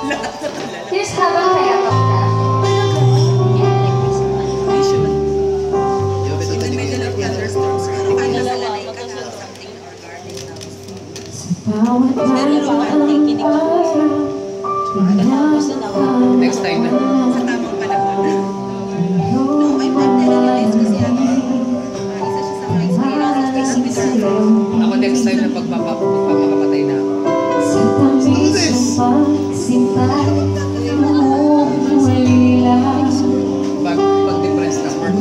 Here's habang kaya ka. Yeah, like this one. In the middle of thunderstorms, paano nasanay ka na something or garden house? Next time na. Sa tamang panahon. No, I'm not telling you this kasi isa siya sa mga experiences. Ako next time na pagpapakapatay na ako. Pag-depressed na ako.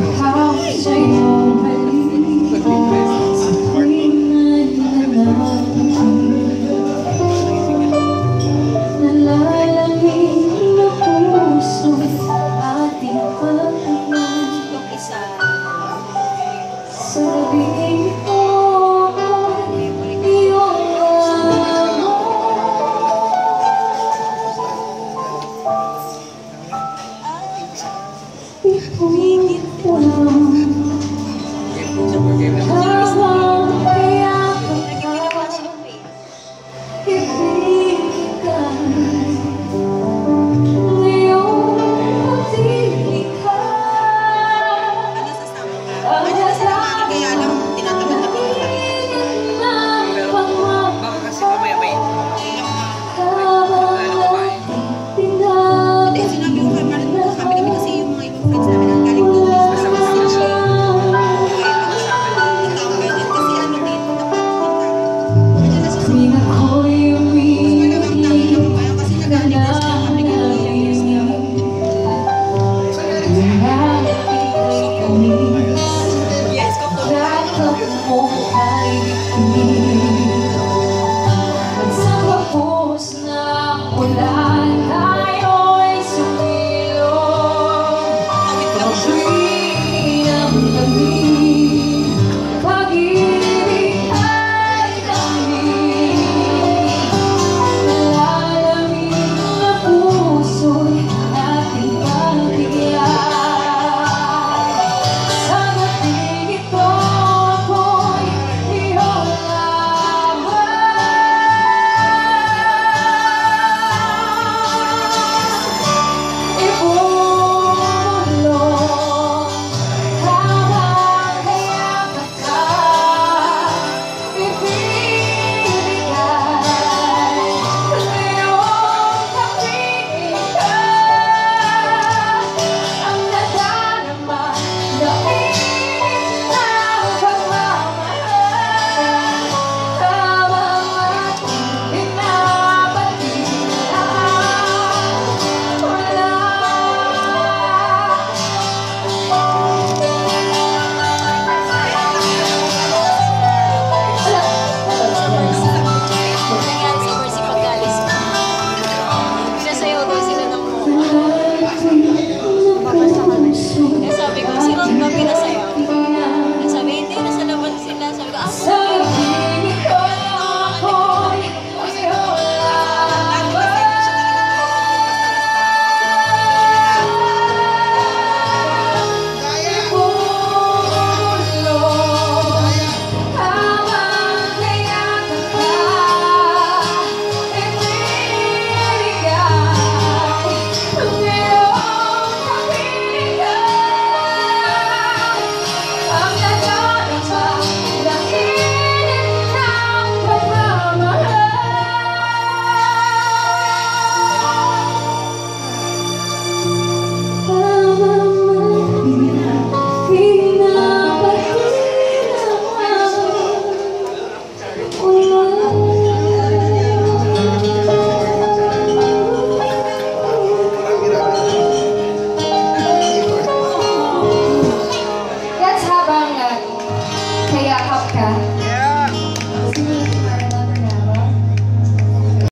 Wala